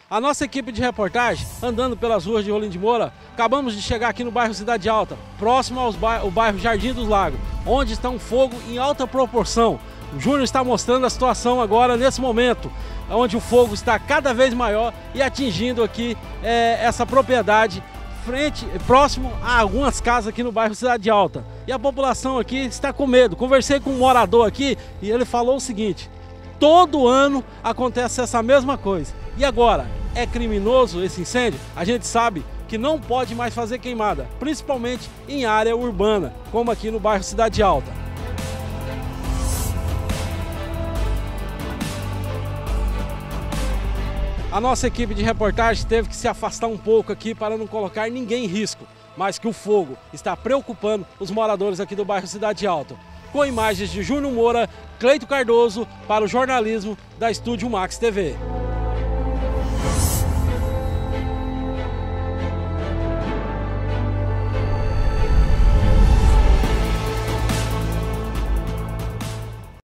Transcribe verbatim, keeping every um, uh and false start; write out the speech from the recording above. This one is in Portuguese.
A nossa equipe de reportagem, andando pelas ruas de Rolim de Moura, acabamos de chegar aqui no bairro Cidade Alta, próximo ao bairro, bairro Jardim dos Lagos, onde está um fogo em alta proporção. O Júnior está mostrando a situação agora, nesse momento, onde o fogo está cada vez maior e atingindo aqui é, essa propriedade, frente, próximo a algumas casas aqui no bairro Cidade Alta. E a população aqui está com medo. Conversei com um morador aqui e ele falou o seguinte: todo ano acontece essa mesma coisa. E agora, é criminoso esse incêndio? A gente sabe que não pode mais fazer queimada, principalmente em área urbana, como aqui no bairro Cidade Alta. A nossa equipe de reportagem teve que se afastar um pouco aqui para não colocar ninguém em risco, mas que o fogo está preocupando os moradores aqui do bairro Cidade Alta. Com imagens de Júnior Moura, Cleito Cardoso, para o jornalismo da Estúdio Max T V.